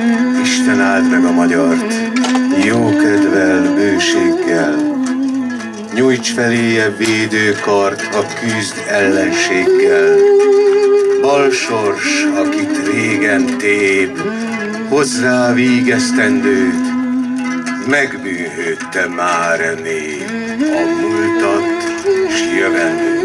Isten áld meg a magyart, jókedvel, bőséggel. Nyújts feléje védőkart, ha küzd ellenséggel. Balsors, akit régen tép, hozzá vígesztendőt, megbűnhődte már nép a múltat s jövendőt.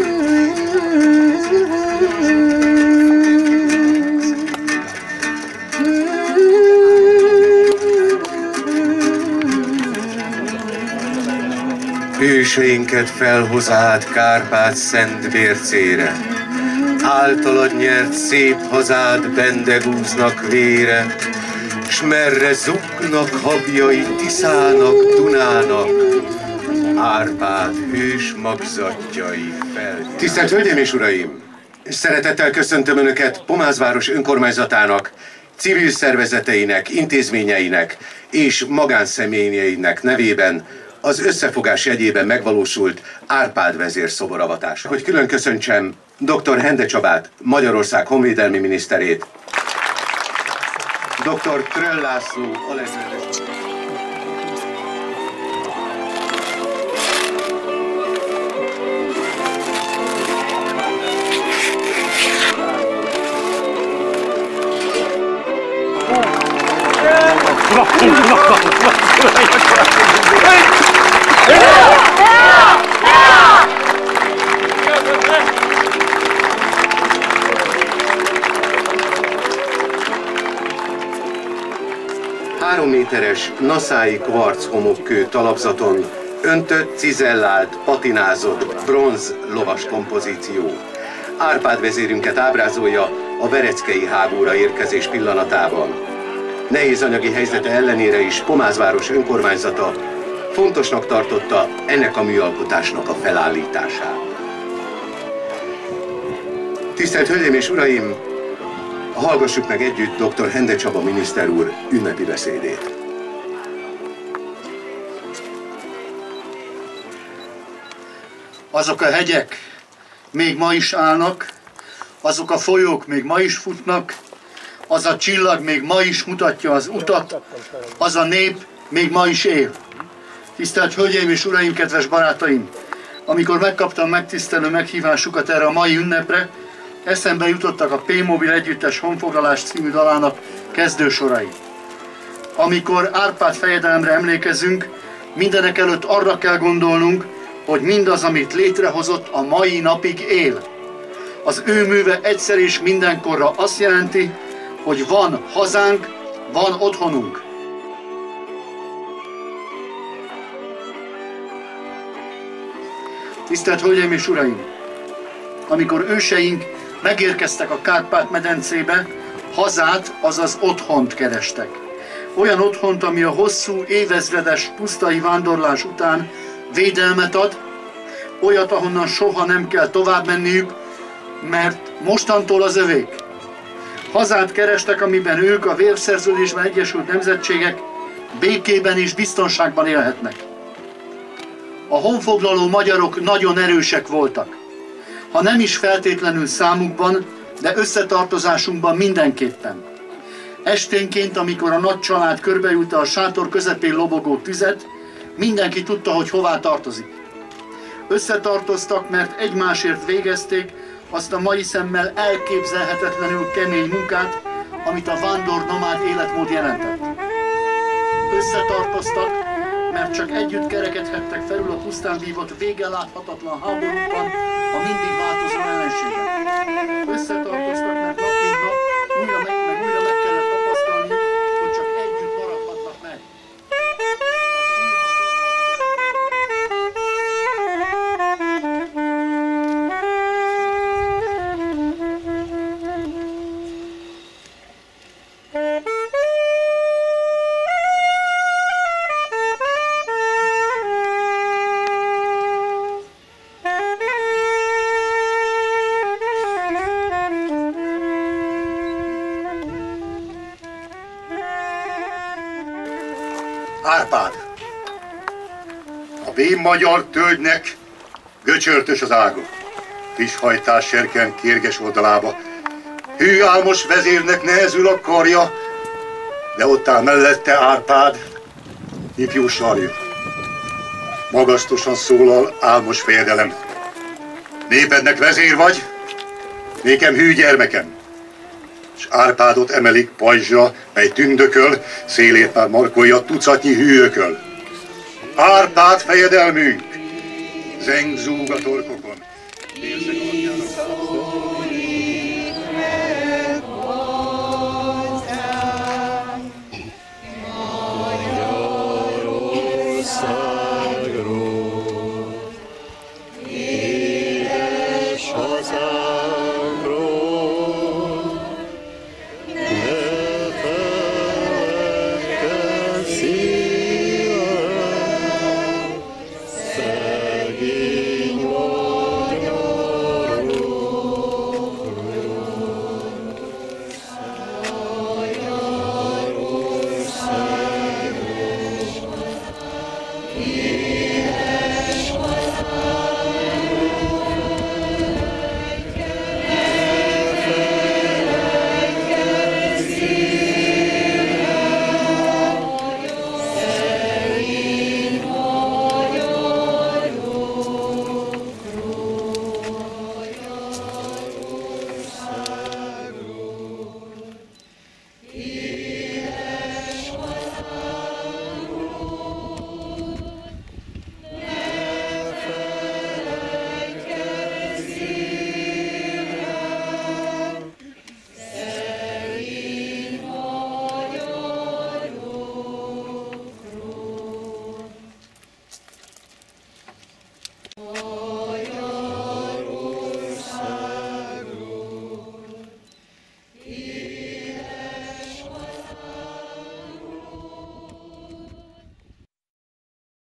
Hőseinket felhozád Kárpát szent vércére, általad nyert szép hazád bendegúznak vére, s merre zuknak habjai Tiszának, Dunának, Árpád hős magzatjai fel. Tisztelt Hölgyeim és Uraim! Szeretettel köszöntöm Önöket Pomázváros önkormányzatának, civil szervezeteinek, intézményeinek és magánszemélyeinek nevében az összefogás jegyében megvalósult Árpád vezér szoboravatása. Hogy külön köszöntsem dr. Hende Csabát, Magyarország honvédelmi miniszterét, dr. Tröll László alezredes. Három méteres naszái kvarc homokkő talapzaton öntött, cizellált, patinázott bronz lovas kompozíció Árpád vezérünket ábrázolja a vereckei háborúra érkezés pillanatában. Nehéz anyagi helyzete ellenére is Pomázváros önkormányzata fontosnak tartotta ennek a műalkotásnak a felállítását. Tisztelt Hölgyeim és Uraim! Hallgassuk meg együtt dr. Hende Csaba miniszter úr ünnepi beszédét. Azok a hegyek még ma is állnak, azok a folyók még ma is futnak, az a csillag még ma is mutatja az utat, az a nép még ma is él. Tisztelt Hölgyeim és Uraim, kedves barátaim! Amikor megkaptam megtisztelő meghívásukat erre a mai ünnepre, eszembe jutottak a P-Mobil Együttes Honfoglalás című dalának kezdősorai. Amikor Árpád fejedelemre emlékezünk, mindenek előtt arra kell gondolnunk, hogy mindaz, amit létrehozott, a mai napig él. Az ő műve egyszer és mindenkorra azt jelenti, hogy van hazánk, van otthonunk. Tisztelt Hölgyeim és Uraim! Amikor őseink megérkeztek a Kárpát-medencébe, hazát, azaz otthont kerestek. Olyan otthont, ami a hosszú, évezredes pusztai vándorlás után védelmet ad, olyat, ahonnan soha nem kell tovább menniük, mert mostantól az övék. Hazát kerestek, amiben ők, a vérszerződésben egyesült nemzetségek békében és biztonságban élhetnek. A honfoglaló magyarok nagyon erősek voltak. Ha nem is feltétlenül számukban, de összetartozásunkban mindenképpen. Esténként, amikor a nagy család körbeülte a sátor közepén lobogó tüzet, mindenki tudta, hogy hová tartozik. Összetartoztak, mert egymásért végezték azt a mai szemmel elképzelhetetlenül kemény munkát, amit a vándor-nomád életmód jelentett. Összetartoztak, mert csak együtt kerekedhettek felül a pusztán vívott vége láthatatlan háborúban a mindig változó ellenséggel. Összetartoztak, mert nap mint nap újra meg kellett tapasztalni, hogy csak együtt maradhatnak meg. Árpád! A vén magyar tölgynek göcsörtös az ága, frisshajtás serken kérges oldalába. Hű álmos vezérnek nehezül a karja, de ott áll mellette Árpád, ifjú sarja. Magasztosan szólal álmos fejedelem. Népednek vezér vagy, nékem hű gyermekem. És Árpádot emelik pajzsra, mely tündököl, szélét már markolja tucatnyi hűököl. Árpád fejedelmünk, zeng zúg a torkokon.